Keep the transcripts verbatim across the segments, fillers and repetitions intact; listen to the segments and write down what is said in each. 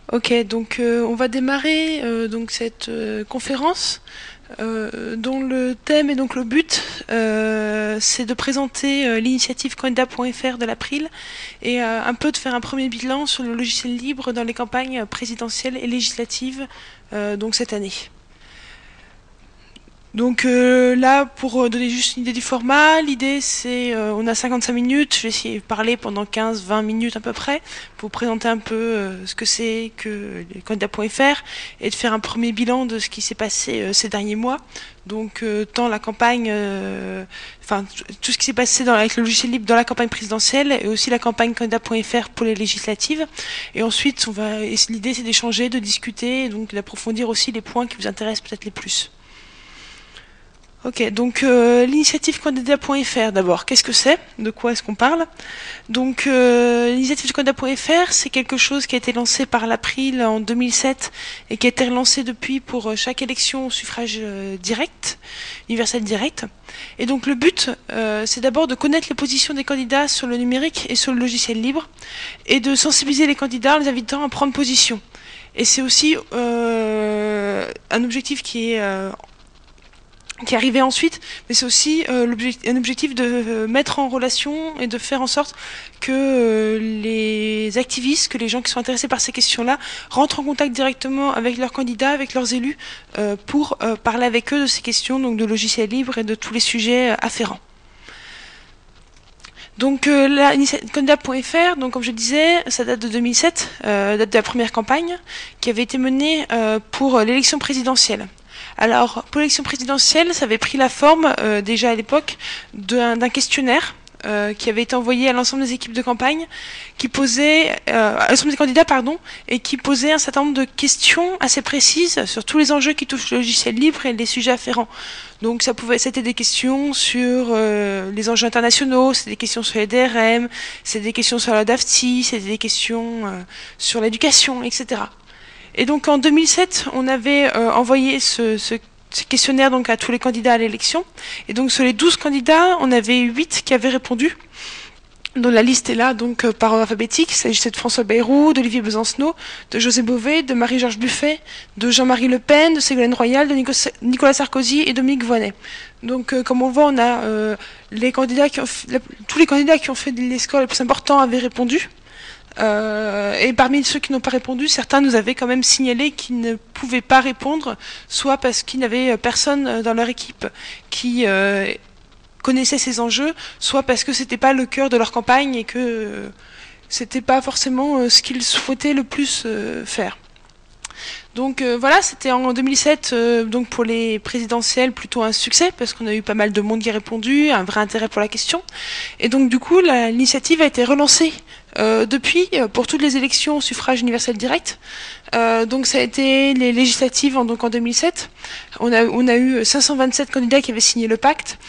Ok, donc euh, on va démarrer euh, donc cette euh, conférence euh, dont le thème et donc le but euh, c'est de présenter euh, l'initiative candidat point F R de l'April et euh, un peu de faire un premier bilan sur le logiciel libre dans les campagnes présidentielles et législatives euh, donc cette année. Donc euh, là, pour donner juste une idée du format, l'idée c'est, euh, on a cinquante-cinq minutes, je vais essayer de parler pendant quinze vingt minutes à peu près, pour présenter un peu euh, ce que c'est que les candidats point F R et de faire un premier bilan de ce qui s'est passé euh, ces derniers mois. Donc euh, tant la campagne, euh, enfin tout ce qui s'est passé dans, avec le logiciel libre dans la campagne présidentielle et aussi la campagne candidat point F R pour les législatives. Et ensuite, on va, l'idée c'est d'échanger, de discuter, et donc d'approfondir aussi les points qui vous intéressent peut-être les plus. Ok, donc euh, l'initiative candidat point F R d'abord, qu'est-ce que c'est? De quoi est-ce qu'on parle? Donc euh, l'initiative candidat point F R, c'est quelque chose qui a été lancé par l'April en deux mille sept et qui a été relancé depuis pour chaque élection au suffrage euh, direct, universel direct. Et donc le but, euh, c'est d'abord de connaître les positions des candidats sur le numérique et sur le logiciel libre et de sensibiliser les candidats en les invitant à prendre position. Et c'est aussi euh, un objectif qui est... Euh, qui arrivait ensuite, mais c'est aussi euh, l'objectif, un objectif de euh, mettre en relation et de faire en sorte que euh, les activistes, que les gens qui sont intéressés par ces questions-là, rentrent en contact directement avec leurs candidats, avec leurs élus, euh, pour euh, parler avec eux de ces questions, donc de logiciels libres et de tous les sujets euh, afférents. Donc euh, la candidat point F R, donc comme je disais, ça date de deux mille sept, euh, date de la première campagne, qui avait été menée euh, pour l'élection présidentielle. Alors, pour l'élection présidentielle, ça avait pris la forme, euh, déjà à l'époque, d'un, d'un questionnaire euh, qui avait été envoyé à l'ensemble des équipes de campagne, qui posait, euh, à l'ensemble des candidats, pardon, et qui posait un certain nombre de questions assez précises sur tous les enjeux qui touchent le logiciel libre et les sujets afférents. Donc, ça pouvait, c'était des questions sur euh, les enjeux internationaux, c'était des questions sur les D R M, c'était des questions sur la DAFTI, c'était des questions euh, sur l'éducation, et cetera. Et donc en deux mille sept, on avait euh, envoyé ce, ce, ce questionnaire donc à tous les candidats à l'élection. Et donc sur les douze candidats, on avait huit qui avaient répondu. Donc la liste est là, donc euh, par ordre alphabétique. Il s'agissait de François Bayrou, d'Olivier Besancenot, de José Bové, de Marie-Georges Buffet, de Jean-Marie Le Pen, de Ségolène Royal, de Nico Nicolas Sarkozy et Dominique Voynet. Donc euh, comme on voit, on a euh, les candidats qui ont fait, la, tous les candidats qui ont fait les scores les plus importants avaient répondu. Euh, et parmi ceux qui n'ont pas répondu, certains nous avaient quand même signalé qu'ils ne pouvaient pas répondre, soit parce qu'ils n'avaient personne dans leur équipe qui euh, connaissait ces enjeux, soit parce que c'était pas le cœur de leur campagne et que euh, c'était pas forcément euh, ce qu'ils souhaitaient le plus euh, faire. Donc euh, voilà, c'était en deux mille sept, euh, donc pour les présidentielles, plutôt un succès, parce qu'on a eu pas mal de monde qui a répondu, un vrai intérêt pour la question. Et donc du coup, la, l'initiative a été relancée euh, depuis, euh, pour toutes les élections au suffrage universel direct. Euh, donc ça a été les législatives en, donc en deux mille sept. On a, on a eu cinq cent vingt-sept candidats qui avaient signé le pacte.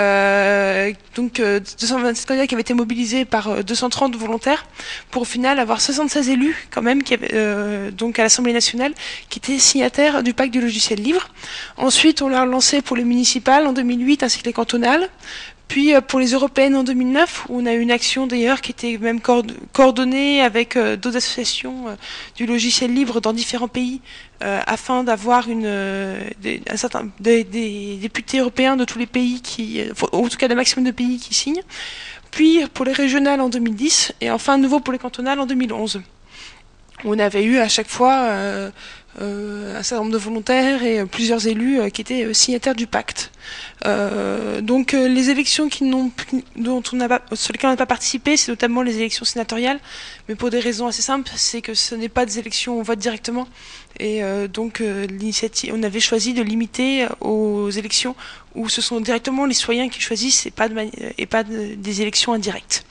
Euh, donc euh, deux cent vingt-sept candidats qui avaient été mobilisés par euh, deux cent trente volontaires pour au final avoir soixante-seize élus quand même qui avaient, euh, donc à l'Assemblée nationale qui étaient signataires du pacte du logiciel libre. Ensuite on l'a lancé pour les municipales en deux mille huit ainsi que les cantonales. Puis pour les européennes en deux mille neuf, où on a eu une action d'ailleurs qui était même coordonnée avec euh, d'autres associations euh, du logiciel libre dans différents pays, euh, afin d'avoir une, euh, des, un certain, des, des députés européens de tous les pays qui, euh, en tout cas le maximum de pays qui signent. Puis pour les régionales en deux mille dix, et enfin à nouveau pour les cantonales en deux mille onze. On avait eu à chaque fois euh, euh, un certain nombre de volontaires et euh, plusieurs élus euh, qui étaient euh, signataires du pacte. Euh, donc euh, les élections qui n'ont, dont on n'a pas, sur lesquelles on n'a pas participé, c'est notamment les élections sénatoriales, mais pour des raisons assez simples, c'est que ce n'est pas des élections où on vote directement. Et euh, donc euh, l'initiative, on avait choisi de limiter aux élections où ce sont directement les citoyens qui choisissent et pas, de mani- et pas de, des élections indirectes.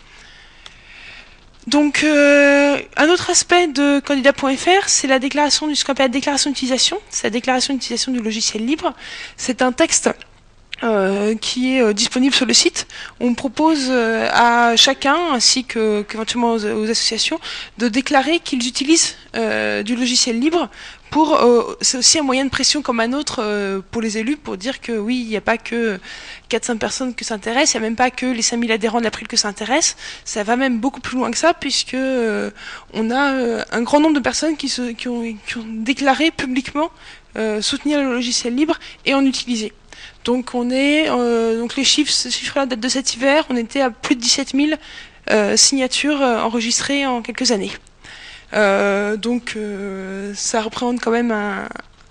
Donc, euh, un autre aspect de candidat point F R, c'est la déclaration du ce qu'on appelle la déclaration d'utilisation. C'est la déclaration d'utilisation du logiciel libre. C'est un texte Euh, qui est euh, disponible sur le site. On propose euh, à chacun, ainsi que qu'éventuellement aux, aux associations, de déclarer qu'ils utilisent euh, du logiciel libre. Pour, euh, c'est aussi un moyen de pression comme un autre euh, pour les élus, pour dire que oui, il n'y a pas que quatre cents personnes que ça intéresse, il n'y a même pas que les cinq mille adhérents de l'April que ça intéresse. Ça va même beaucoup plus loin que ça, puisque euh, on a euh, un grand nombre de personnes qui, se, qui, ont, qui ont déclaré publiquement euh, soutenir le logiciel libre et en utiliser. Donc on est, euh, donc les chiffres, ce chiffre-là date de cet hiver, on était à plus de dix-sept mille euh, signatures euh, enregistrées en quelques années. Euh, donc euh, ça représente quand même un,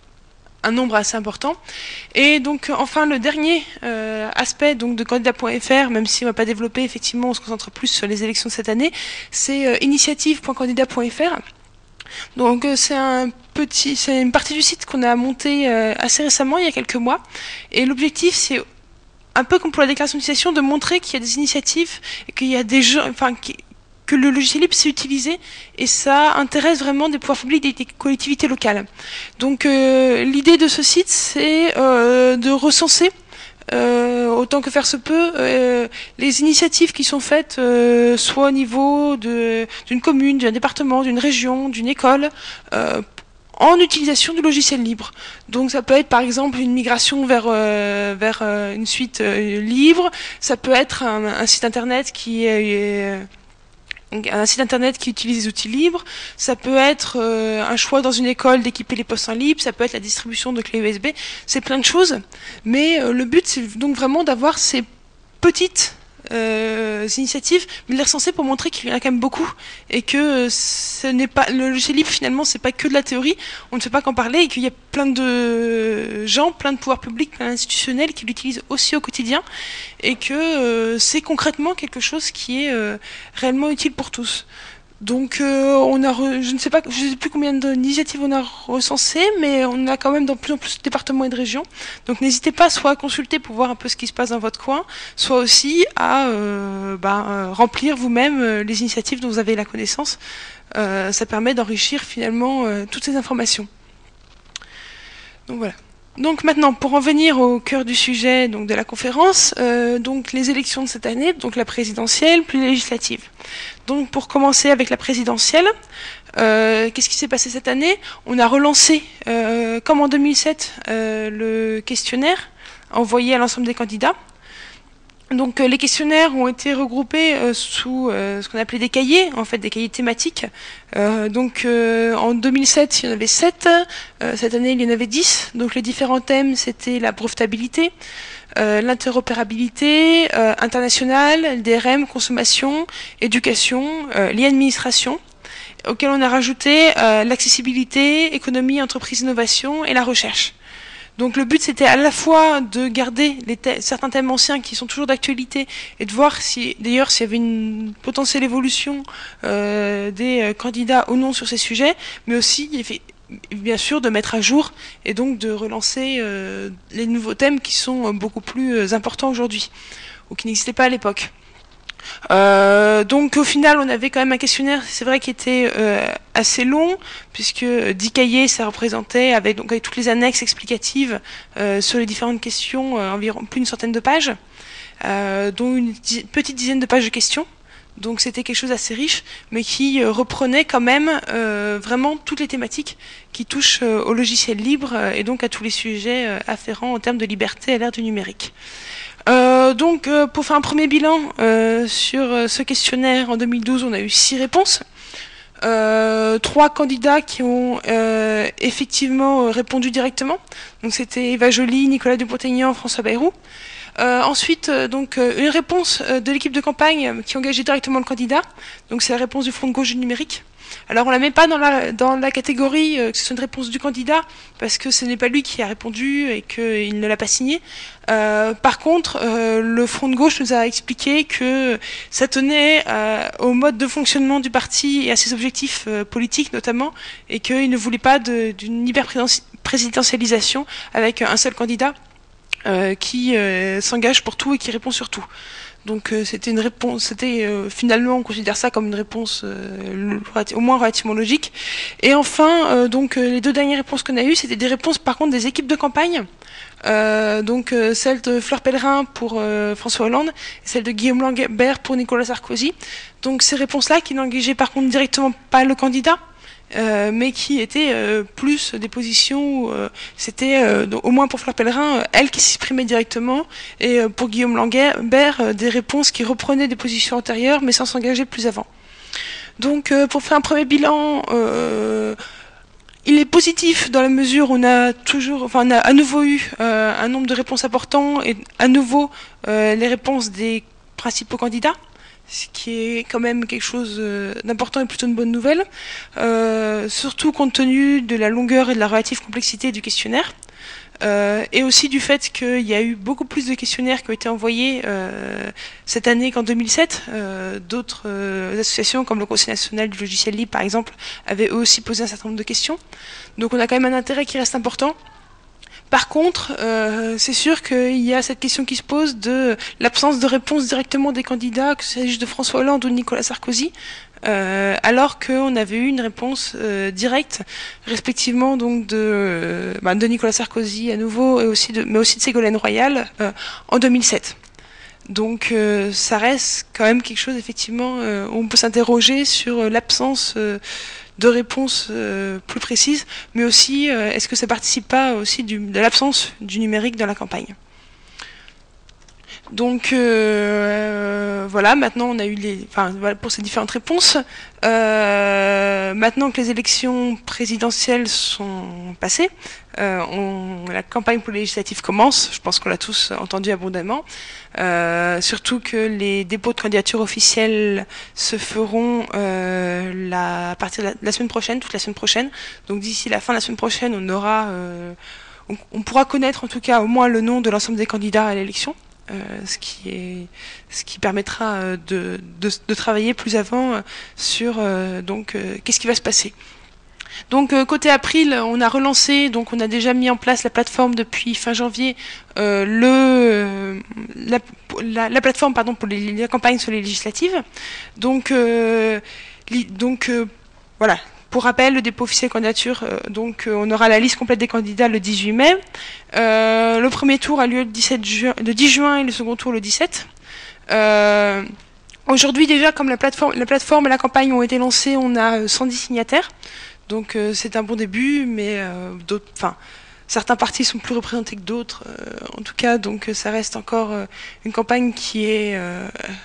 un nombre assez important. Et donc enfin le dernier euh, aspect donc de candidat point F R, même si on ne va pas développer, effectivement on se concentre plus sur les élections de cette année, c'est euh, initiative point candidat point F R. Donc euh, c'est un petit, c'est une partie du site qu'on a monté euh, assez récemment, il y a quelques mois. Et l'objectif, c'est un peu comme pour la déclaration d'utilisation, de montrer qu'il y a des initiatives, et qu'il y a des gens, enfin, qui, que le logiciel libre s'est utilisé, et ça intéresse vraiment des pouvoirs publics et des collectivités locales. Donc euh, l'idée de ce site, c'est euh, de recenser Euh, autant que faire se peut, euh, les initiatives qui sont faites, euh, soit au niveau d'une commune, d'un département, d'une région, d'une école, euh, en utilisation du logiciel libre. Donc ça peut être par exemple une migration vers, euh, vers euh, une suite euh, libre, ça peut être un, un site internet qui est... Euh, un site internet qui utilise des outils libres, ça peut être euh, un choix dans une école d'équiper les postes en libre, ça peut être la distribution de clés U S B, c'est plein de choses, mais euh, le but c'est donc vraiment d'avoir ces petites euh, initiatives, mais de les recenser pour montrer qu'il y en a quand même beaucoup, et que euh, ce n'est pas, le logiciel libre finalement c'est pas que de la théorie, on ne fait pas qu'en parler, et qu'il y a plein de gens, plein de pouvoirs publics, plein d'institutionnels qui l'utilisent aussi au quotidien, et que euh, c'est concrètement quelque chose qui est euh, réellement utile pour tous. Donc euh, on a, re, je ne sais pas, je sais plus combien d'initiatives on a recensées, mais on a quand même dans plus en plus de départements et de régions. Donc n'hésitez pas soit à consulter pour voir un peu ce qui se passe dans votre coin, soit aussi à euh, bah, euh, remplir vous-même euh, les initiatives dont vous avez la connaissance. Euh, ça permet d'enrichir finalement euh, toutes ces informations. Donc voilà. Donc maintenant, pour en venir au cœur du sujet donc de la conférence, euh, donc les élections de cette année, donc la présidentielle plus législative. Donc pour commencer avec la présidentielle, euh, qu'est-ce qui s'est passé cette année? On a relancé, euh, comme en deux mille sept, euh, le questionnaire envoyé à l'ensemble des candidats. Donc euh, les questionnaires ont été regroupés euh, sous euh, ce qu'on appelait des cahiers, en fait des cahiers thématiques. Euh, donc euh, en deux mille sept, il y en avait sept, euh, cette année il y en avait dix. Donc les différents thèmes, c'était la brevetabilité, euh, l'interopérabilité euh, internationale, L D R M, consommation, éducation, euh, l'e-administration, auquel on a rajouté euh, l'accessibilité, économie, entreprise, innovation et la recherche. Donc le but c'était à la fois de garder les thè- certains thèmes anciens qui sont toujours d'actualité et de voir si d'ailleurs s'il y avait une potentielle évolution euh, des euh, candidats ou non sur ces sujets, mais aussi bien sûr de mettre à jour et donc de relancer euh, les nouveaux thèmes qui sont beaucoup plus importants aujourd'hui ou qui n'existaient pas à l'époque. Euh, donc au final on avait quand même un questionnaire, c'est vrai, qui était euh, assez long, puisque dix cahiers ça représentait, avec, donc, avec toutes les annexes explicatives euh, sur les différentes questions, euh, environ plus d'une centaine de pages, euh, dont une di petite dizaine de pages de questions. Donc c'était quelque chose d'assez riche, mais qui euh, reprenait quand même euh, vraiment toutes les thématiques qui touchent euh, au logiciel libre euh, et donc à tous les sujets euh, afférents en termes de liberté à l'ère du numérique. Euh, donc euh, pour faire un premier bilan euh, sur euh, ce questionnaire en deux mille douze, on a eu six réponses. Euh, trois candidats qui ont euh, effectivement répondu directement. Donc c'était Eva Joly, Nicolas Dupont-Aignan, François Bayrou. Euh, ensuite, euh, donc euh, une réponse euh, de l'équipe de campagne euh, qui engageait directement le candidat. Donc c'est la réponse du Front de gauche du numérique. Alors on la met pas dans la dans la catégorie euh, que ce soit une réponse du candidat, parce que ce n'est pas lui qui a répondu et qu'il ne l'a pas signé. Euh, par contre, euh, le Front de gauche nous a expliqué que ça tenait euh, au mode de fonctionnement du parti et à ses objectifs euh, politiques notamment, et qu'il ne voulait pas d'une hyper-présidentialisation avec un seul candidat. Euh, qui euh, s'engage pour tout et qui répond sur tout. Donc euh, c'était une réponse, c'était euh, finalement on considère ça comme une réponse euh, au moins relativement logique. Et enfin, euh, donc euh, les deux dernières réponses qu'on a eues, c'était des réponses par contre des équipes de campagne. Euh, donc euh, celle de Fleur Pellerin pour euh, François Hollande et celle de Guillaume Lambert pour Nicolas Sarkozy. Donc ces réponses-là qui n'engageaient par contre directement pas le candidat, Euh, mais qui étaient euh, plus des positions où euh, c'était, euh, au moins pour Fleur Pellerin, euh, elle qui s'exprimait directement, et euh, pour Guillaume Lambert, euh, des réponses qui reprenaient des positions antérieures, mais sans s'engager plus avant. Donc euh, pour faire un premier bilan, euh, il est positif dans la mesure où on a toujours, enfin on a à nouveau eu euh, un nombre de réponses importants, et à nouveau euh, les réponses des principaux candidats, ce qui est quand même quelque chose d'important et plutôt une bonne nouvelle, euh, surtout compte tenu de la longueur et de la relative complexité du questionnaire, euh, et aussi du fait qu'il y a eu beaucoup plus de questionnaires qui ont été envoyés euh, cette année qu'en deux mille sept. Euh, D'autres euh, associations, comme le Conseil national du logiciel libre par exemple, avaient eux aussi posé un certain nombre de questions. Donc on a quand même un intérêt qui reste important. Par contre, euh, c'est sûr qu'il y a cette question qui se pose de l'absence de réponse directement des candidats, que ce s'agisse de François Hollande ou de Nicolas Sarkozy, euh, alors qu'on avait eu une réponse euh, directe, respectivement donc de, euh, bah, de Nicolas Sarkozy à nouveau, et aussi de, mais aussi de Ségolène Royal euh, en deux mille sept. Donc euh, ça reste quand même quelque chose effectivement euh, où on peut s'interroger sur euh, l'absence euh, de réponses euh, plus précises, mais aussi euh, est-ce que ça participe pas aussi du, de l'absence du numérique dans la campagne. Donc euh, voilà, maintenant on a eu les, enfin voilà pour ces différentes réponses. Euh, maintenant que les élections présidentielles sont passées, euh, on, la campagne pour les législatives commence. Je pense qu'on l'a tous entendu abondamment. Euh, surtout que les dépôts de candidatures officielles se feront euh, la, à partir de la, la semaine prochaine, toute la semaine prochaine. Donc d'ici la fin de la semaine prochaine, on aura, euh, on, on pourra connaître en tout cas au moins le nom de l'ensemble des candidats à l'élection. Euh, ce qui est, ce qui permettra euh, de, de, de travailler plus avant euh, sur euh, donc euh, qu'est-ce qui va se passer. Donc euh, côté April, on a relancé, donc on a déjà mis en place la plateforme depuis fin janvier, euh, le euh, la, la, la plateforme pardon pour les, les campagnes sur les législatives. Donc euh, li, donc euh, voilà. Pour rappel, le dépôt officiel de candidature, euh, donc euh, on aura la liste complète des candidats le dix-huit mai. Euh, le premier tour a lieu le, dix-sept juin, le dix juin et le second tour le dix-sept. Euh, Aujourd'hui déjà, comme la plateforme, la plateforme et la campagne ont été lancées, on a cent dix signataires. Donc euh, c'est un bon début, mais euh, d'autres, enfin, certains partis sont plus représentés que d'autres. Euh, en tout cas, donc ça reste encore euh, une campagne qui est euh,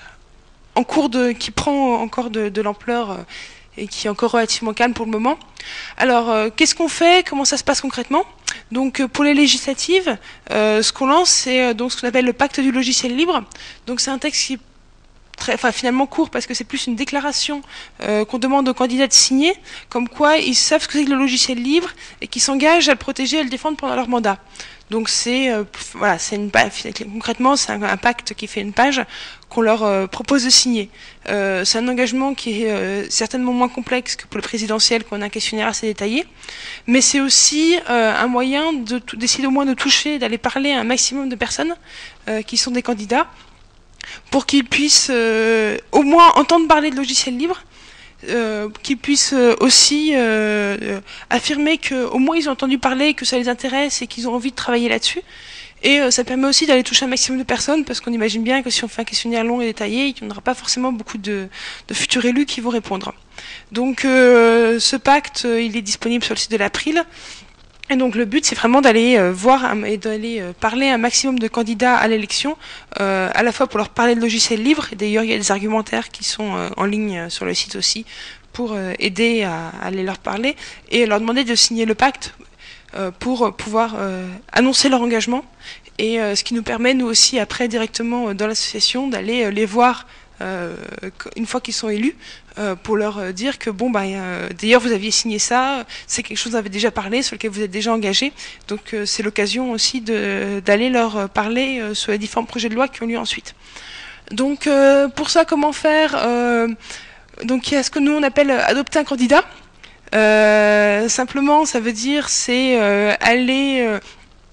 en cours de, qui prend encore de, de l'ampleur. Euh, et qui est encore relativement calme pour le moment. Alors, euh, qu'est-ce qu'on fait? Comment ça se passe concrètement? Donc, euh, pour les législatives, euh, ce qu'on lance, c'est euh, donc ce qu'on appelle le pacte du logiciel libre. Donc, c'est un texte qui est très, enfin, finalement court parce que c'est plus une déclaration euh, qu'on demande aux candidats de signer, comme quoi ils savent ce que c'est que le logiciel libre et qu'ils s'engagent à le protéger et à le défendre pendant leur mandat. Donc c'est euh, voilà, c'est une concrètement c'est un, un pacte qui fait une page qu'on leur euh, propose de signer. Euh, c'est un engagement qui est euh, certainement moins complexe que pour le présidentiel, qu'on a un questionnaire assez détaillé, mais c'est aussi euh, un moyen de d'essayer au moins de toucher, d'aller parler à un maximum de personnes euh, qui sont des candidats, pour qu'ils puissent euh, au moins entendre parler de logiciels libres. Euh, qu'ils puissent euh, aussi euh, euh, affirmer qu'au moins ils ont entendu parler, que ça les intéresse et qu'ils ont envie de travailler là-dessus. Et euh, ça permet aussi d'aller toucher un maximum de personnes, parce qu'on imagine bien que si on fait un questionnaire long et détaillé, il n'y en aura pas forcément beaucoup de, de futurs élus qui vont répondre. Donc euh, ce pacte, euh, il est disponible sur le site de l'April. Et donc le but, c'est vraiment d'aller euh, voir et d'aller euh, parler à un maximum de candidats à l'élection, euh, à la fois pour leur parler de logiciels libres, et d'ailleurs il y a des argumentaires qui sont euh, en ligne euh, sur le site aussi, pour euh, aider à, à aller leur parler, et leur demander de signer le pacte euh, pour pouvoir euh, annoncer leur engagement, et euh, ce qui nous permet, nous aussi, après, directement euh, dans l'association, d'aller euh, les voir euh, une fois qu'ils sont élus, euh, pour leur dire que bon bah euh, d'ailleurs vous aviez signé ça, c'est quelque chose dont vous avez déjà parlé, sur lequel vous êtes déjà engagé, donc euh, c'est l'occasion aussi de d'aller leur parler euh, sur les différents projets de loi qui ont lieu ensuite. Donc euh, pour ça, comment faire? euh, Donc il y a ce que nous on appelle adopter un candidat. Euh, simplement, ça veut dire c'est euh, aller euh,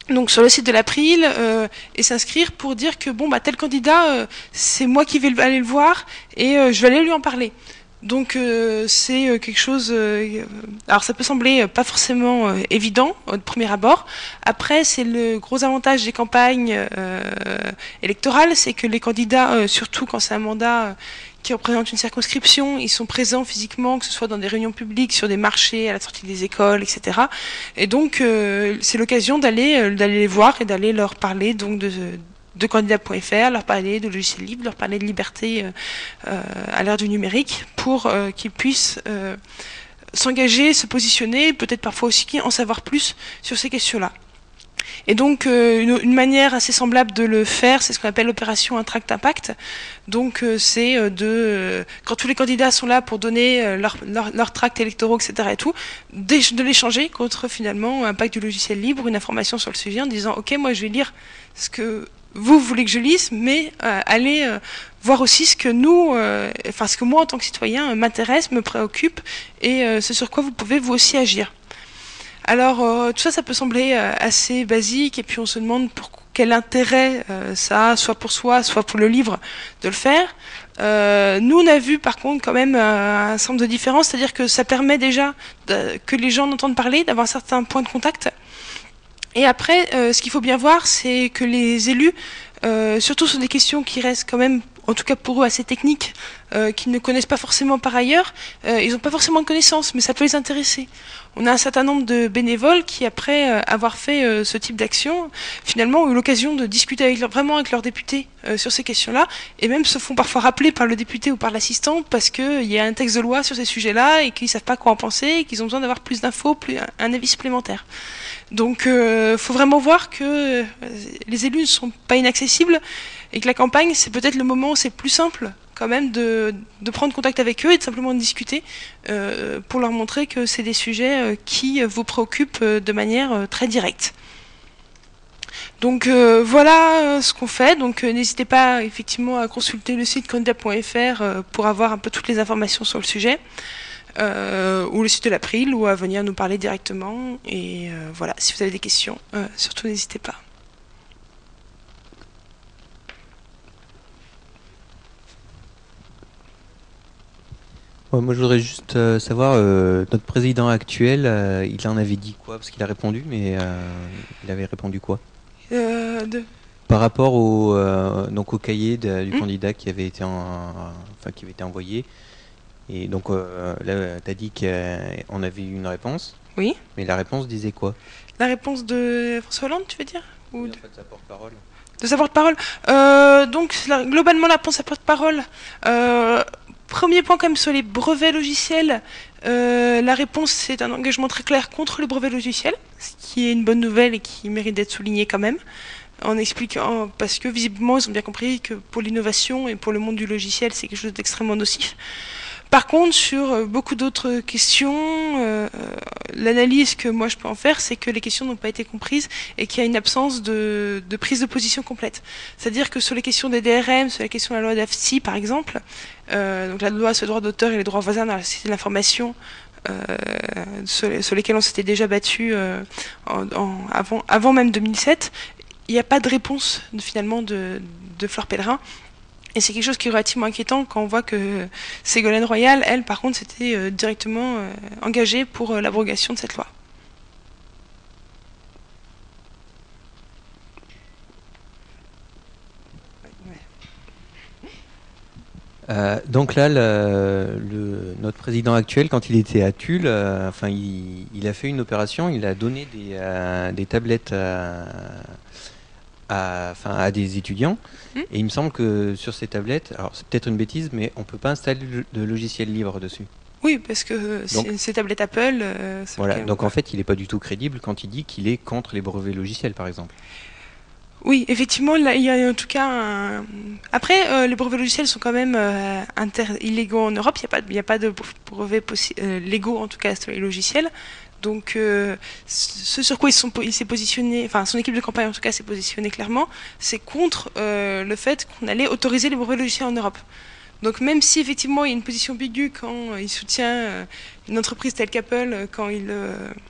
donc sur le site de l'April euh, et s'inscrire pour dire que bon bah tel candidat euh, c'est moi qui vais aller le voir et euh, je vais aller lui en parler. Donc euh, c'est euh, quelque chose. Euh, alors ça peut sembler euh, pas forcément euh, évident au premier abord. Après c'est le gros avantage des campagnes euh, électorales, c'est que les candidats, euh, surtout quand c'est un mandat euh, qui représente une circonscription, ils sont présents physiquement, que ce soit dans des réunions publiques, sur des marchés, à la sortie des écoles, et cetera. Et donc euh, c'est l'occasion d'aller euh, d'aller les voir et d'aller leur parler donc de de candidat point F R, leur parler de logiciels libres, leur parler de liberté euh, euh, à l'ère du numérique, pour euh, qu'ils puissent euh, s'engager, se positionner, peut-être parfois aussi en savoir plus sur ces questions-là. Et donc euh, une, une manière assez semblable de le faire, c'est ce qu'on appelle l'opération Intract Impact. Donc euh, c'est euh, de euh, quand tous les candidats sont là pour donner euh, leur, leur, leur tracts électoraux, et cetera et tout, de, de l'échanger contre finalement Impact du logiciel libre, une information sur le sujet en disant ok, moi je vais lire ce que vous voulez que je lise, mais euh, allez euh, voir aussi ce que nous, euh, enfin ce que moi en tant que citoyen euh, m'intéresse, me préoccupe, et euh, ce sur quoi vous pouvez vous aussi agir. Alors euh, tout ça, ça peut sembler euh, assez basique, et puis on se demande pour quel intérêt euh, ça a, soit pour soi, soit pour le livre, de le faire. Euh, nous, on a vu par contre quand même euh, un certain nombre de différences, c'est-à-dire que ça permet déjà de, que les gens en entendent parler, d'avoir un certain point de contact. Et après, euh, ce qu'il faut bien voir, c'est que les élus, euh, surtout sur des questions qui restent quand même, en tout cas pour eux, assez techniques, euh, qu'ils ne connaissent pas forcément par ailleurs, euh, ils n'ont pas forcément de connaissances, mais ça peut les intéresser. On a un certain nombre de bénévoles qui, après euh, avoir fait euh, ce type d'action, finalement ont eu l'occasion de discuter avec leur, vraiment avec leurs députés euh, sur ces questions-là, et même se font parfois rappeler par le député ou par l'assistant parce qu'il y a un texte de loi sur ces sujets-là et qu'ils ne savent pas quoi en penser et qu'ils ont besoin d'avoir plus d'infos, plus un, un avis supplémentaire. Donc, il euh, faut vraiment voir que euh, les élus ne sont pas inaccessibles et que la campagne, c'est peut-être le moment où c'est plus simple quand même de, de prendre contact avec eux et de simplement discuter euh, pour leur montrer que c'est des sujets euh, qui vous préoccupent euh, de manière euh, très directe. Donc euh, voilà euh, ce qu'on fait. Donc euh, n'hésitez pas effectivement à consulter le site candidat point F R euh, pour avoir un peu toutes les informations sur le sujet. Euh, ou le site de l'April, ou à venir nous parler directement. Et euh, voilà, si vous avez des questions, euh, surtout n'hésitez pas. Ouais, moi, je voudrais juste euh, savoir, euh, notre président actuel, euh, il en avait dit quoi? Parce qu'il a répondu, mais euh, il avait répondu quoi? Euh, de... Par rapport au, euh, donc au cahier de, du Mmh. candidat qui avait été, en, enfin, qui avait été envoyé. Et donc euh, là, tu as dit qu'on avait eu une réponse. Oui. Mais la réponse disait quoi? La réponse de François Hollande, tu veux dire? Ou Oui, de... en fait, sa porte-parole. de sa porte-parole. Euh, donc, la, globalement, la réponse à porte-parole. Euh, premier point, quand même, sur les brevets logiciels. Euh, la réponse, c'est un engagement très clair contre les brevets logiciels, ce qui est une bonne nouvelle et qui mérite d'être souligné quand même. En expliquant, parce que visiblement, ils ont bien compris que pour l'innovation et pour le monde du logiciel, c'est quelque chose d'extrêmement nocif. Par contre, sur beaucoup d'autres questions, euh, l'analyse que moi je peux en faire, c'est que les questions n'ont pas été comprises et qu'il y a une absence de, de prise de position complète. C'est-à-dire que sur les questions des D R M, sur la question de la loi d'A F S I par exemple, euh, donc la loi sur le droit d'auteur et les droits voisins dans la société de l'information, euh, sur, les, sur lesquels on s'était déjà battu euh, en, en, avant, avant même deux mille sept, il n'y a pas de réponse de, finalement de, de Fleur Pellerin. Et c'est quelque chose qui est relativement inquiétant quand on voit que Ségolène Royal, elle, par contre, s'était euh, directement euh, engagée pour euh, l'abrogation de cette loi. Euh, donc là, le, le, notre président actuel, quand il était à Tulle, euh, enfin, il, il a fait une opération, il a donné des, euh, des tablettes à, à, enfin, à des étudiants. Mmh. Et il me semble que sur ces tablettes, alors c'est peut-être une bêtise, mais on ne peut pas installer de logiciel libre dessus. Oui, parce que ces tablettes Apple... Euh, voilà, donc en fait, il n'est pas du tout crédible quand il dit qu'il est contre les brevets logiciels, par exemple. Oui, effectivement, là, il y a en tout cas un... Après, euh, les brevets logiciels sont quand même euh, inter... illégaux en Europe. Il n'y a, a pas de brevets possi... euh, légaux, en tout cas, sur les logiciels. Donc, euh, ce sur quoi il, sont, il s'est positionné, enfin, son équipe de campagne, en tout cas, s'est positionnée clairement, c'est contre euh, le fait qu'on allait autoriser les brevets logiciels en Europe. Donc, même si, effectivement, il y a une position ambiguë quand il soutient euh, une entreprise telle qu'Apple, quand il... Euh,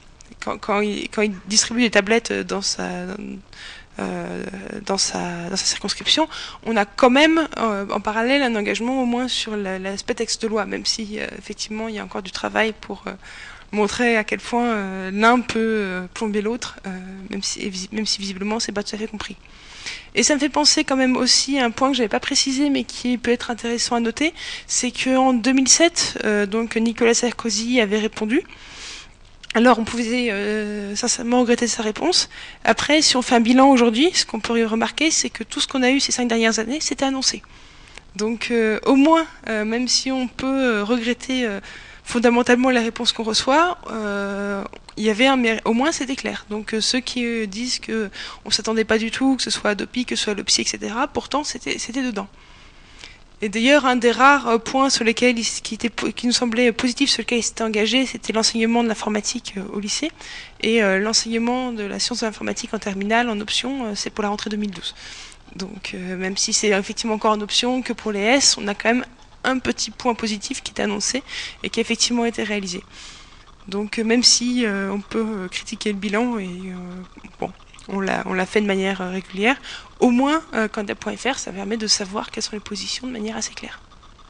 quand, quand, il, quand il distribue des tablettes dans sa, euh, dans sa, dans sa circonscription, on a quand même euh, en parallèle un engagement au moins sur l'aspect texte de loi, même si euh, effectivement il y a encore du travail pour euh, montrer à quel point euh, l'un peut euh, plomber l'autre, euh, même, si, même si visiblement c'est pas tout à fait compris. Et ça me fait penser quand même aussi à un point que j'avais pas précisé mais qui peut être intéressant à noter, c'est qu'en deux mille sept, euh, donc Nicolas Sarkozy avait répondu. Alors on pouvait euh, sincèrement regretter sa réponse. Après, si on fait un bilan aujourd'hui, ce qu'on peut remarquer, c'est que tout ce qu'on a eu ces cinq dernières années, c'était annoncé. Donc euh, au moins, euh, même si on peut regretter euh, fondamentalement la réponse qu'on reçoit, euh, il y avait un au moins c'était clair. Donc euh, ceux qui euh, disent que on s'attendait pas du tout, que ce soit Adopi, que ce soit l'Opsi, et cetera. Pourtant c'était c'était dedans. Et d'ailleurs un des rares points sur lesquels qui était qui nous semblait positif sur lequel il s'était engagé, c'était l'enseignement de l'informatique euh, au lycée et euh, l'enseignement de la science de l'informatique en terminale en option, euh, c'est pour la rentrée deux mille douze. Donc euh, même si c'est effectivement encore en option que pour les S, on a quand même un petit point positif qui est annoncé et qui a effectivement été réalisé. Donc euh, même si euh, on peut euh, critiquer le bilan et euh, bon, on l'a on l'a fait de manière euh, régulière, au moins euh, candidat point F R, ça permet de savoir quelles sont les positions de manière assez claire.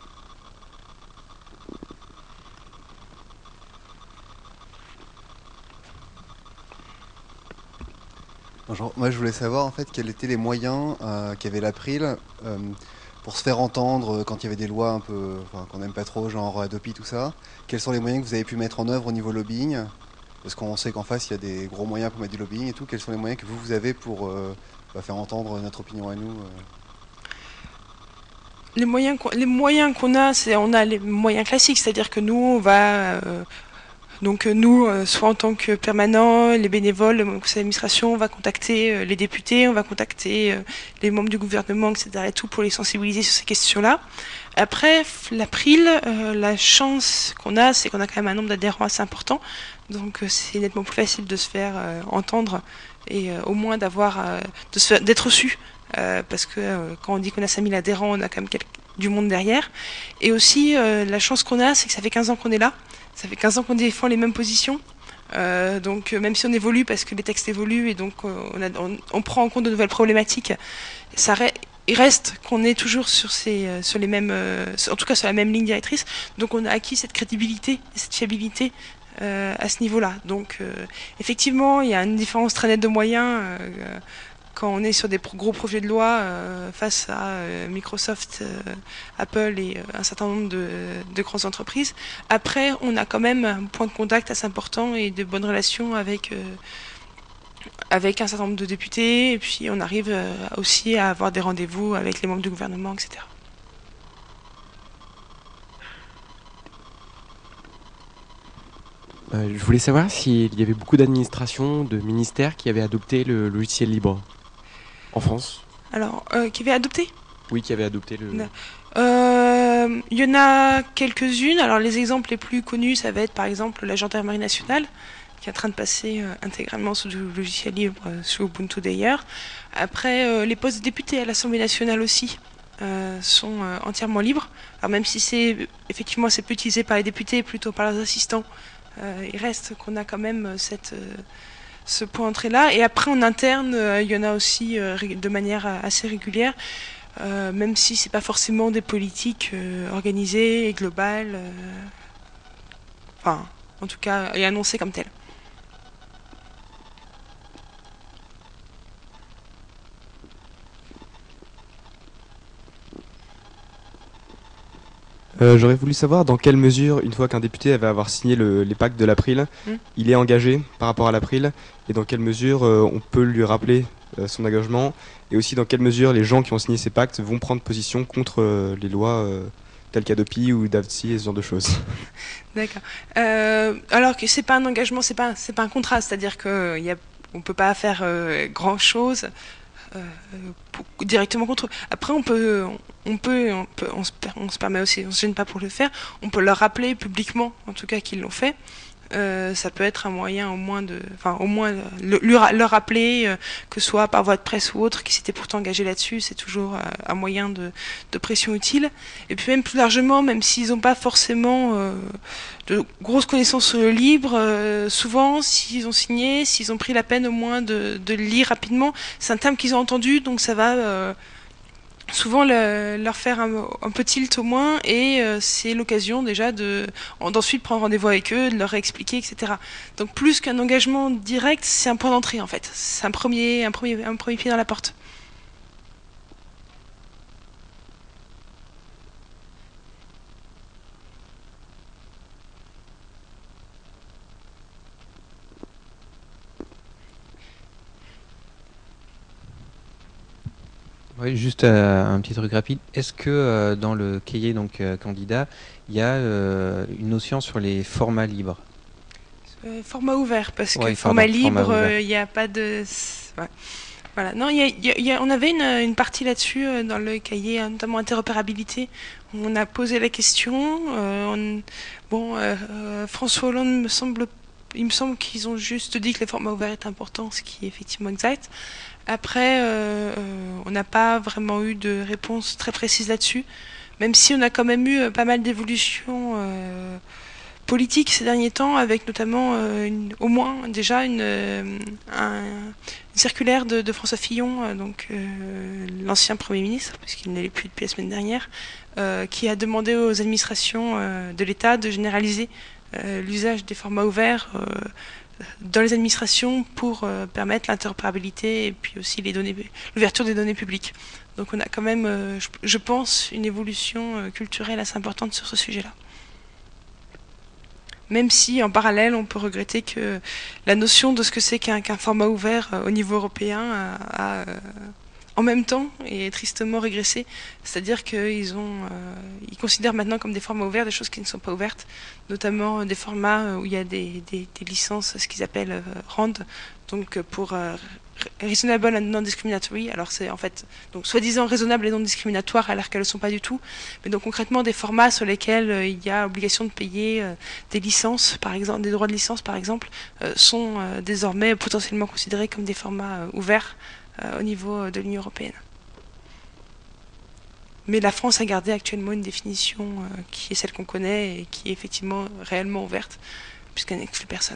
Bonjour. Moi je voulais savoir en fait quels étaient les moyens euh, qu'avait l'April euh, pour se faire entendre quand il y avait des lois un peu enfin, qu'on n'aime pas trop, genre Adopi, tout ça. Quels sont les moyens que vous avez pu mettre en œuvre au niveau lobbying? Parce qu'on sait qu'en face il y a des gros moyens pour mettre du lobbying et tout. Quels sont les moyens que vous, vous avez pour euh, bah, faire entendre notre opinion à nous euh... Les moyens qu'on, les moyens qu'on a, c'est on a les moyens classiques, c'est-à-dire que nous on va euh, donc nous, euh, soit en tant que permanents, les bénévoles, le conseil d'administration, on va contacter euh, les députés, on va contacter euh, les membres du gouvernement, et cetera et tout pour les sensibiliser sur ces questions-là. Après, l'April, euh, la chance qu'on a, c'est qu'on a quand même un nombre d'adhérents assez important, donc euh, c'est nettement plus facile de se faire euh, entendre et euh, au moins d'avoir, euh, de se faire, d'être reçu, euh, parce que euh, quand on dit qu'on a cinq mille adhérents, on a quand même quelques, du monde derrière. Et aussi, euh, la chance qu'on a, c'est que ça fait quinze ans qu'on est là. Ça fait quinze ans qu'on défend les mêmes positions, euh, donc même si on évolue parce que les textes évoluent et donc euh, on, a, on, on prend en compte de nouvelles problématiques, ça re il reste qu'on est toujours sur, ces, euh, sur les mêmes, euh, en tout cas sur la même ligne directrice, donc on a acquis cette crédibilité, cette fiabilité euh, à ce niveau-là. Donc euh, effectivement, il y a une différence très nette de moyens euh, quand on est sur des gros projets de loi euh, face à euh, Microsoft, euh, Apple et euh, un certain nombre de, de grandes entreprises. Après, on a quand même un point de contact assez important et de bonnes relations avec, euh, avec un certain nombre de députés. Et puis, on arrive euh, aussi à avoir des rendez-vous avec les membres du gouvernement, et cetera. Euh, je voulais savoir s'il y avait beaucoup d'administrations, de ministères qui avaient adopté le logiciel libre en France. Alors, euh, qui avait adopté ? Oui, qui avait adopté le... Euh, il y en a quelques-unes. Alors, les exemples les plus connus, ça va être par exemple la Gendarmerie nationale, qui est en train de passer euh, intégralement sous du logiciel libre, euh, sous Ubuntu d'ailleurs. Après, euh, les postes de députés à l'Assemblée nationale aussi euh, sont euh, entièrement libres. Alors, même si c'est effectivement c'est peu utilisé par les députés, plutôt par leurs assistants, euh, il reste qu'on a quand même cette... Euh, ce point d'entrée-là. Et après, en interne, euh, il y en a aussi euh, de manière assez régulière, euh, même si c'est pas forcément des politiques euh, organisées et globales, euh, enfin, en tout cas, et annoncées comme telles. Euh, J'aurais voulu savoir dans quelle mesure, une fois qu'un député va avoir signé le, les pactes de l'April, mmh. il est engagé par rapport à l'April, et dans quelle mesure euh, on peut lui rappeler euh, son engagement, et aussi dans quelle mesure les gens qui ont signé ces pactes vont prendre position contre euh, les lois euh, telles qu'Adopi ou Davci et ce genre de choses. D'accord. Euh, alors que c'est pas un engagement, c'est pas c'est pas un contrat, c'est-à-dire que y a, on peut pas faire euh, grand-chose. Euh, pour, directement contre eux. Après, on peut, on peut, on peut, on se, on se permet aussi, on se gêne pas pour le faire. On peut leur rappeler publiquement, en tout cas, qu'ils l'ont fait. euh, ça peut être un moyen au moins de, enfin au moins le, leur, leur rappeler, euh, que ce soit par voie de presse ou autre, qui s'était pourtant engagé là-dessus, c'est toujours euh, un moyen de, de pression utile. Et puis même plus largement, même s'ils n'ont pas forcément euh, de grosses connaissances sur le livre, euh, souvent s'ils ont signé, s'ils ont pris la peine au moins de, de le lire rapidement, c'est un terme qu'ils ont entendu, donc ça va euh, souvent le, leur faire un, un peu tilt au moins, et euh, c'est l'occasion déjà de d'ensuite prendre rendez-vous avec eux, de leur expliquer, et cetera. Donc plus qu'un engagement direct, c'est un point d'entrée en fait. C'est un premier, un premier, un premier pied dans la porte. Oui, juste euh, un petit truc rapide. Est-ce que euh, dans le cahier donc euh, candidat, il y a euh, une notion sur les formats libres? Euh, format ouvert, parce que Ouais, format pardon, format libre, il ouvert. n'y a pas de... Ouais. Voilà. Non, y a, y a, y a, on avait une, une partie là-dessus euh, dans le cahier, euh, notamment interopérabilité. Où on a posé la question. Euh, on, bon, euh, euh, François Hollande me semble, il me semble qu'ils ont juste dit que les formats ouverts étaient importants, ce qui est effectivement exact. Après, euh, euh, on n'a pas vraiment eu de réponse très précise là-dessus, même si on a quand même eu euh, pas mal d'évolutions euh, politiques ces derniers temps, avec notamment euh, une, au moins déjà une, euh, un, une circulaire de, de François Fillon, euh, donc euh, l'ancien Premier ministre, puisqu'il n'est plus depuis la semaine dernière, euh, qui a demandé aux administrations euh, de l'État de généraliser euh, l'usage des formats ouverts euh, dans les administrations pour euh, permettre l'interopérabilité et puis aussi les données, l'ouverture des données publiques. Donc on a quand même, euh, je, je pense, une évolution euh, culturelle assez importante sur ce sujet-là. Même si en parallèle on peut regretter que la notion de ce que c'est qu'un qu'un format ouvert euh, au niveau européen a, a euh, en même temps et tristement régressé. C'est-à-dire qu'ils ont, euh, ils considèrent maintenant comme des formats ouverts des choses qui ne sont pas ouvertes, notamment des formats où il y a des, des, des licences, ce qu'ils appellent euh, R A N D, donc pour euh, Reasonable and Non-Discriminatory. Alors c'est en fait donc soi-disant raisonnable et non discriminatoire, alors qu'elles ne le sont pas du tout. Mais donc concrètement des formats sur lesquels euh, il y a obligation de payer euh, des licences, par exemple, des droits de licence par exemple, euh, sont euh, désormais potentiellement considérés comme des formats euh, ouverts euh, au niveau de l'Union européenne. Mais la France a gardé actuellement une définition euh, qui est celle qu'on connaît et qui est effectivement réellement ouverte, puisqu'elle n'exclut personne.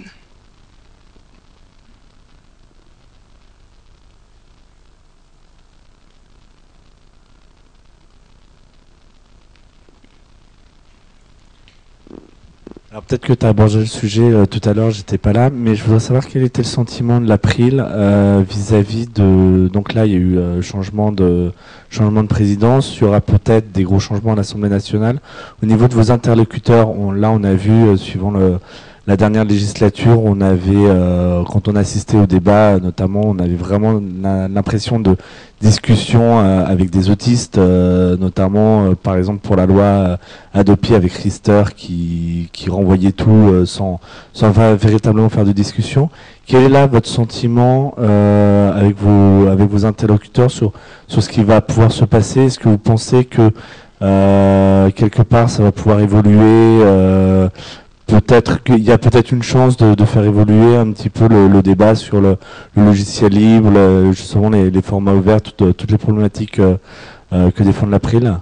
Alors peut-être que tu as abordé le sujet euh, tout à l'heure, j'étais pas là, mais je voudrais savoir quel était le sentiment de l'April euh, vis-à-vis de... Donc là, il y a eu euh, changement de changement de présidence, il y aura peut-être des gros changements à l'Assemblée nationale. Au niveau de vos interlocuteurs, on, là on a vu, euh, suivant le, la dernière législature, on avait, euh, quand on assistait au débat, notamment, on avait vraiment l'impression de discussion euh, avec des autistes, euh, notamment euh, par exemple pour la loi euh, Hadopi avec Riester qui, qui renvoyait tout euh, sans, sans véritablement faire de discussion. Quel est là votre sentiment euh, avec vos avec vos interlocuteurs sur sur ce qui va pouvoir se passer? Est-ce que vous pensez que euh, quelque part ça va pouvoir évoluer? euh, Peut-être qu'il y a peut-être une chance de, de faire évoluer un petit peu le, le débat sur le, le logiciel libre, le, justement les, les formats ouverts, toutes, toutes les problématiques euh, euh, que défend l'April.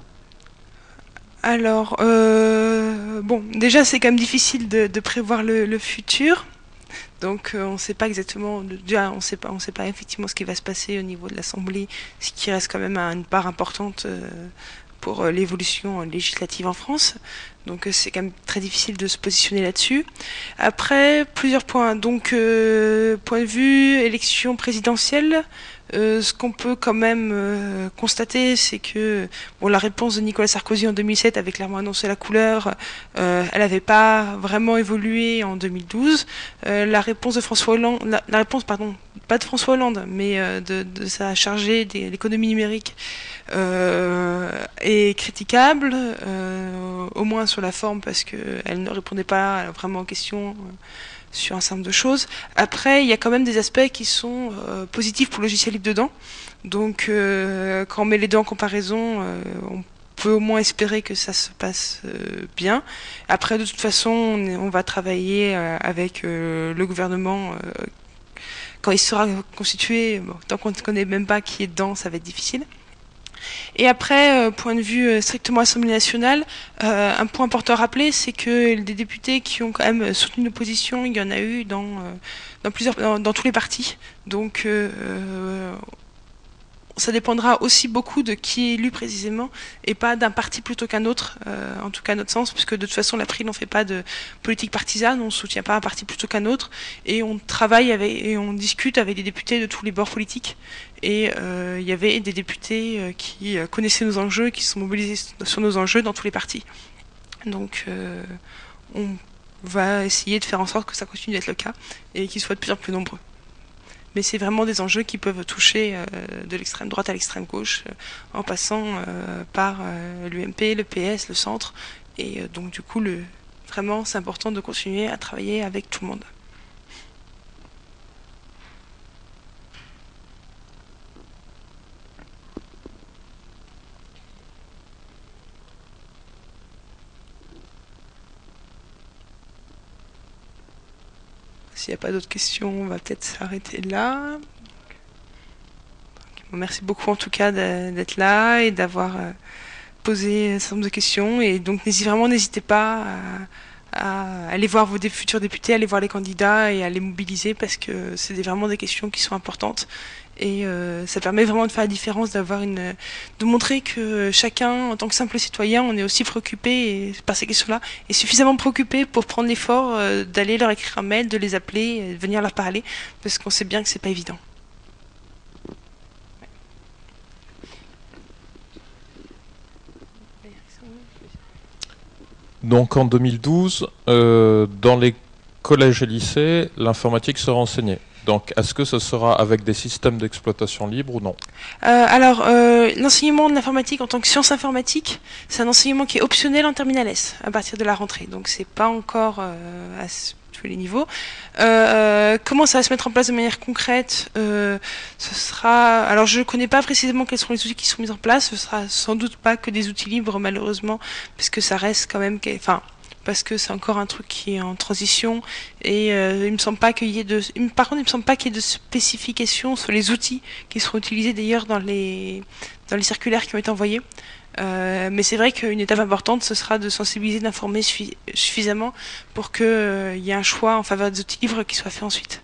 Alors, euh, bon, déjà c'est quand même difficile de, de prévoir le, le futur. Donc euh, on ne sait pas exactement, déjà on sait pas, on sait pas effectivement ce qui va se passer au niveau de l'Assemblée, ce qui reste quand même une part importante euh, pour euh, l'évolution législative en France. Donc euh, c'est quand même très difficile de se positionner là-dessus. Après, plusieurs points. Donc, euh, point de vue élection présidentielle, euh, ce qu'on peut quand même euh, constater, c'est que bon, la réponse de Nicolas Sarkozy en deux mille sept avait clairement annoncé la couleur. Euh, elle n'avait pas vraiment évolué en deux mille douze. Euh, la réponse de François Hollande, la, la réponse, pardon, pas de François Hollande, mais euh, de, de sa chargée de l'économie numérique, euh, est critiquable, euh, au moins sur la forme, parce qu'elle ne répondait pas vraiment aux questions euh, sur un certain nombre de choses. Après, il y a quand même des aspects qui sont euh, positifs pour le logiciel libre dedans. Donc, euh, quand on met les deux en comparaison, euh, on peut au moins espérer que ça se passe euh, bien. Après, de toute façon, on, est, on va travailler euh, avec euh, le gouvernement euh, quand il sera constitué. Bon, tant qu'on ne connaît même pas qui est dedans, ça va être difficile. Et après, euh, point de vue euh, strictement Assemblée nationale, euh, un point important à rappeler, c'est que des députés qui ont quand même soutenu l'opposition, il y en a eu dans, euh, dans, plusieurs, dans, dans tous les partis. Donc, euh, euh, ça dépendra aussi beaucoup de qui est élu précisément, et pas d'un parti plutôt qu'un autre, euh, en tout cas à notre sens, puisque de toute façon l'April n'en fait pas de politique partisane, on ne soutient pas un parti plutôt qu'un autre, et on travaille avec, et on discute avec des députés de tous les bords politiques. Et euh, il y avait des députés euh, qui euh, connaissaient nos enjeux, qui se sont mobilisés sur nos enjeux dans tous les partis. Donc euh, on va essayer de faire en sorte que ça continue d'être le cas, et qu'ils soient de plus en plus nombreux. Mais c'est vraiment des enjeux qui peuvent toucher euh, de l'extrême droite à l'extrême gauche, euh, en passant euh, par euh, l'U M P, le P S, le centre. Et euh, donc du coup, le, vraiment, c'est important de continuer à travailler avec tout le monde. S'il n'y a pas d'autres questions, on va peut-être s'arrêter là. Bon, merci beaucoup en tout cas d'être là et d'avoir euh, posé un certain nombre de questions. Et donc vraiment, n'hésitez pas à, à aller voir vos dé futurs députés, à aller voir les candidats et à les mobiliser, parce que c'est vraiment des questions qui sont importantes. Et euh, ça permet vraiment de faire la différence, d'avoir une, de montrer que chacun, en tant que simple citoyen, on est aussi préoccupé et, par ces questions-là, et suffisamment préoccupé pour prendre l'effort euh, d'aller leur écrire un mail, de les appeler, de venir leur parler, parce qu'on sait bien que c'est pas évident. Donc en deux mille douze, euh, dans les collèges et lycées, l'informatique sera enseignée. Donc, est-ce que ce sera avec des systèmes d'exploitation libre ou non? euh, Alors, euh, l'enseignement de l'informatique en tant que science informatique, c'est un enseignement qui est optionnel en terminale S à partir de la rentrée. Donc, c'est pas encore euh, à tous les niveaux. Euh, comment ça va se mettre en place de manière concrète? euh, Ce sera. Alors, je connais pas précisément quels seront les outils qui seront mis en place. Ce sera sans doute pas que des outils libres, malheureusement, puisque ça reste quand même. Enfin. Parce que c'est encore un truc qui est en transition, et euh, il me semble pas qu'il y ait de, par contre il me semble pas qu'il y ait de spécifications sur les outils qui seront utilisés d'ailleurs dans les dans les circulaires qui ont été envoyés. Euh, mais c'est vrai qu'une étape importante, ce sera de sensibiliser, d'informer suffi suffisamment pour qu'il euh, y ait un choix en faveur des outils libres qui soit fait ensuite.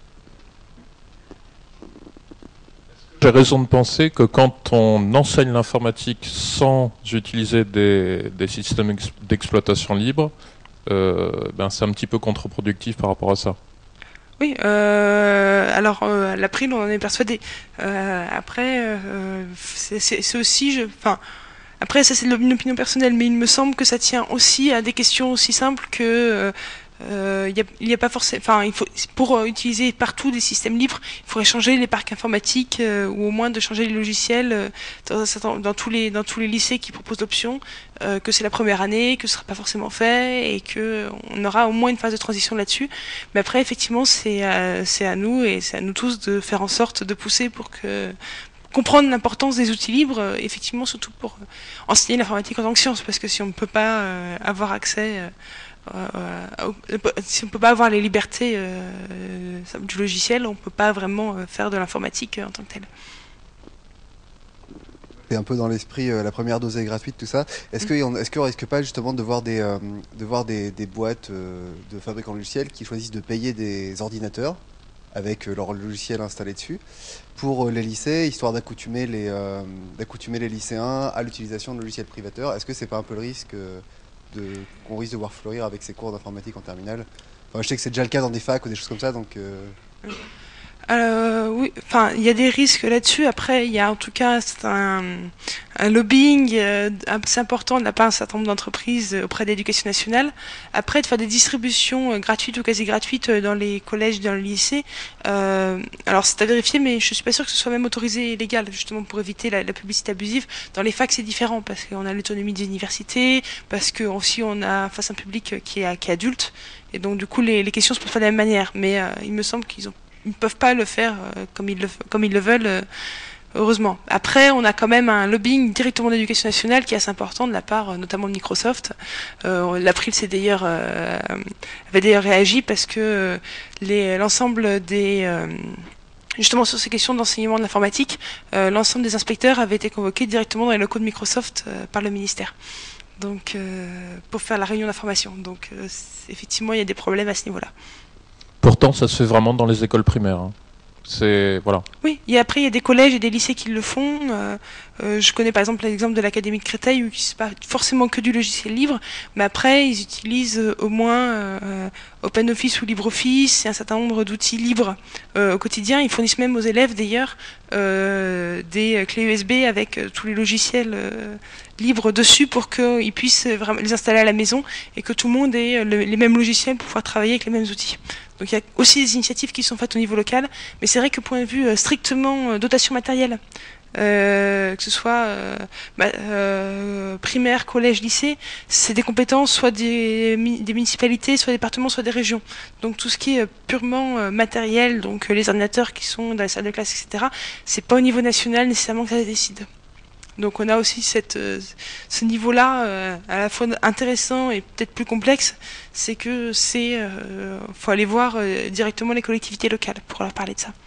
J'ai raison de penser que quand on enseigne l'informatique sans utiliser des, des systèmes d'exploitation libre, Euh, ben c'est un petit peu contre-productif par rapport à ça. Oui, euh, alors euh, l'April, on en est persuadé. Euh, après, euh, c'est aussi, je, enfin, après ça c'est une opinion personnelle, mais il me semble que ça tient aussi à des questions aussi simples que euh, Euh, il n'y a, a pas forcément, enfin, il faut, pour euh, utiliser partout des systèmes libres, il faudrait changer les parcs informatiques euh, ou au moins de changer les logiciels euh, dans, dans tous les dans tous les lycées qui proposent l'option, euh, que c'est la première année, que ce sera pas forcément fait et que on aura au moins une phase de transition là-dessus. Mais après, effectivement, c'est à, c'est à nous et c'est à nous tous de faire en sorte de pousser pour que comprendre l'importance des outils libres, euh, effectivement, surtout pour euh, enseigner l'informatique en tant que science, parce que si on ne peut pas euh, avoir accès euh, Euh, si on ne peut pas avoir les libertés euh, du logiciel, on ne peut pas vraiment euh, faire de l'informatique euh, en tant que telle. C'est un peu dans l'esprit, euh, la première dose est gratuite, tout ça. Est-ce qu'on est-ce qu'on risque pas justement de voir des, euh, de voir des, des boîtes euh, de fabricants de logiciels qui choisissent de payer des ordinateurs avec euh, leur logiciel installé dessus pour euh, les lycées, histoire d'accoutumer les, euh, d'accoutumer les lycéens à l'utilisation de logiciels privateurs? Est-ce que c'est pas un peu le risque euh, qu'on risque de voir fleurir avec ces cours d'informatique en terminale? Enfin, je sais que c'est déjà le cas dans des facs ou des choses comme ça, donc... Euh... Euh, oui, enfin, il y a des risques là-dessus. Après, il y a en tout cas un, un lobbying euh, assez important de la part d'un certain nombre d'entreprises auprès de l'Éducation nationale. Après, de faire des distributions euh, gratuites ou quasi gratuites dans les collèges, dans le lycée. Euh, alors, c'est à vérifier, mais je suis pas sûre que ce soit même autorisé et légal, justement pour éviter la, la publicité abusive. Dans les facs, c'est différent parce qu'on a l'autonomie des universités, parce que aussi on a face un public qui est, qui est adulte, et donc du coup les, les questions se posent pas de la même manière. Mais euh, il me semble qu'ils ont ils ne peuvent pas le faire euh, comme, ils le, comme ils le veulent, euh, heureusement. Après, on a quand même un lobbying directement d'éducation nationale qui est assez important de la part, notamment de Microsoft. Euh, L'April s'est d'ailleurs euh, avait d'ailleurs réagi parce que les l'ensemble des euh, justement sur ces questions d'enseignement de l'informatique, euh, l'ensemble des inspecteurs avaient été convoqués directement dans les locaux de Microsoft euh, par le ministère. Donc, euh, pour faire la réunion d'information. Donc, euh, effectivement, il y a des problèmes à ce niveau-là. Pourtant, ça se fait vraiment dans les écoles primaires. Hein. C'est voilà. Oui, et après, il y a des collèges et des lycées qui le font. Euh, euh, je connais par exemple l'exemple de l'Académie de Créteil, où c'est pas forcément que du logiciel libre, mais après, ils utilisent euh, au moins euh, OpenOffice ou LibreOffice et un certain nombre d'outils libres euh, au quotidien. Ils fournissent même aux élèves, d'ailleurs, euh, des clés U S B avec euh, tous les logiciels euh, libres dessus pour qu'ils puissent vraiment les installer à la maison et que tout le monde ait le, les mêmes logiciels pour pouvoir travailler avec les mêmes outils. Donc il y a aussi des initiatives qui sont faites au niveau local, mais c'est vrai que point de vue euh, strictement euh, dotation matérielle, euh, que ce soit euh, bah, euh, primaire, collège, lycée, c'est des compétences soit des, des municipalités, soit des départements, soit des régions. Donc tout ce qui est purement euh, matériel, donc euh, les ordinateurs qui sont dans les salles de classe, et cetera, c'est pas au niveau national nécessairement que ça se décide. Donc on a aussi cette, euh, ce niveau-là euh, à la fois intéressant et peut-être plus complexe, c'est que c'est euh, faut aller voir euh, directement les collectivités locales pour leur parler de ça.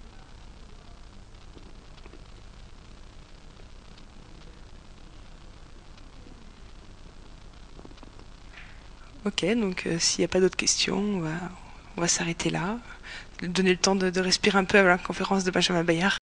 Ok, donc euh, s'il n'y a pas d'autres questions, on va, on va s'arrêter là, donner le temps de, de respirer un peu à la conférence de Benjamin Bayard.